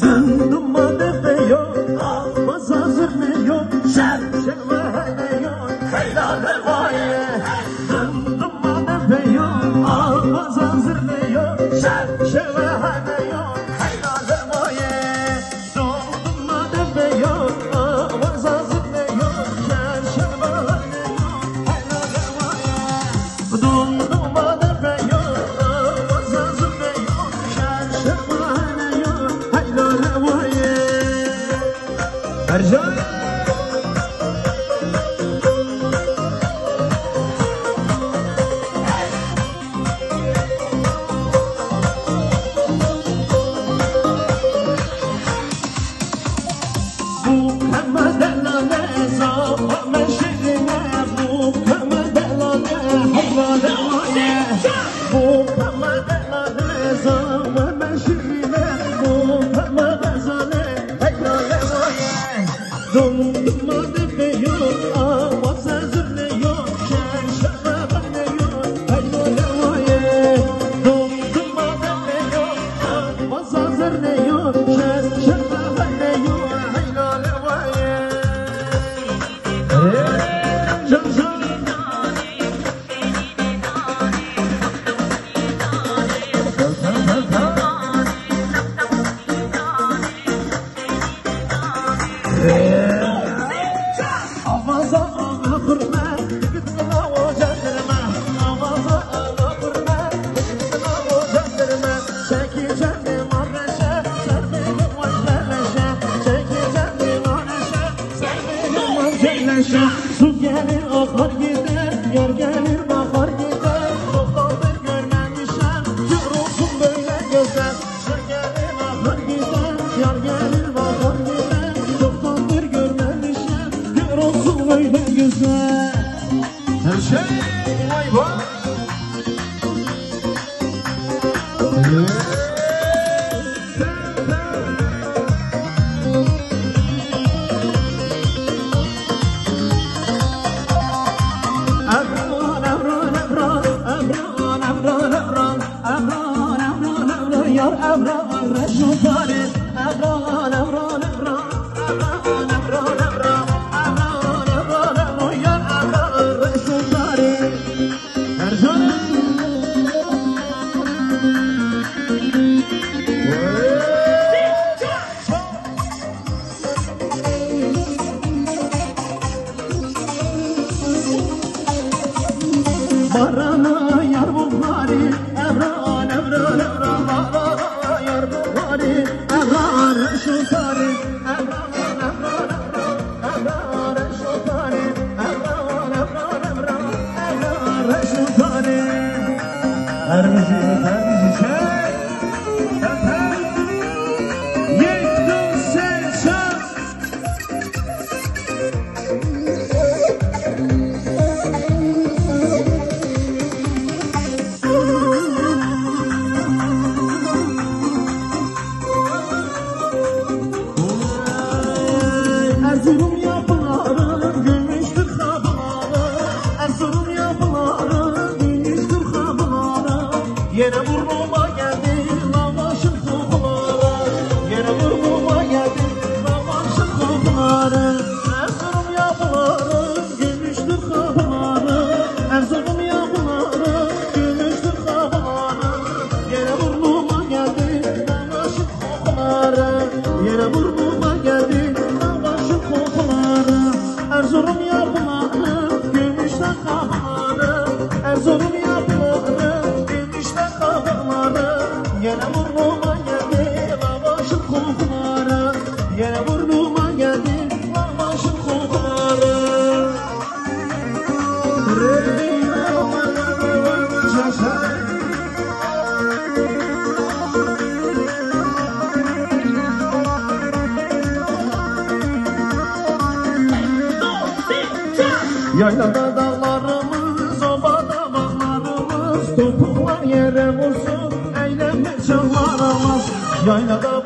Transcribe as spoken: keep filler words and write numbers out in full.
Zındımma defe yok, almaz hazır ne yok, şerşeme ne yok, helale vaye. Zındımma defe yok, almaz hazır ne yok, şerşeme ne yok, helale vaye. Zındımma defe yok, almaz hazır ne yok, şerşeme ne yok, helale vaye. Zındımma defe yok, almaz hazır ne yok, şerşeme ne yok, helale vaye. Ercan bu kamedelane zamanı şirine, bu kamedelane helale vaye. Bu kamedelane zamanı şirine, bu kamedelane helale vaye. Dondurma defe yok, avaz hazır ne yok, şerşeme ne yok, helale vaye. Dondurma defe yok, avaz hazır ne yok, şerşeme ne yok, helale vaye. Hey, can can. Avaza ana kurma, gitme o cenderme. Avaza ana kurma, gitme o cenderme. Çeki cendim arneşe, sen benim vajlerleşe. Çeki cendim arneşe, sen benim vajlerleşe. Su gelir akar gider, yar gelir bakar gider. Çoktandır görmemişem, yorulsun böyle gözler. Su gelir akar gider, yar gelir bakar gider. Çoktandır görmemişem, yorulsun böyle güzel. Her şey vay vay. Emran, emran, emran, emran, emran, emran, emran, emran, emran, yar emran, reşutari. Emran, emran, emran, emran, emran, emran, emran, emran, emran, yar emran, reşutari. Ercan. Barana yar buhari, emran, emran, emran, barana yar buhari, emran, reşutari. Emran, emran, emran, emran, reşutari. Emran, emran, emran, emran, reşutari. Her bizi, her bizi çek. Yekdun seçer. Erzurum yapıları, gümüştür kabları. Erzurum yapıları, gümüştür kabları. Yine burnuma geldi lavaşın kokuları. Yine burnuma geldi lavaşın kokuları. Erzurum yapıları, gümüştür kabları. Erzurum yapıları, gümüştür kabları. Yine burnuma geldi lavaşın kokuları. Yine burnuma geldi lavaşın kokuları. Erzurum yapıları, gümüşten kabları. Erzurum yapıları, gümüşten kabları. Yine burnuma geldi lavaşın kokuları. Yine burnuma geldi lavaşın kokuları. Yaylada dağlarımız, obada bağlarımız, topuklar yere vursun, eğlenme çallarımız. Yaylada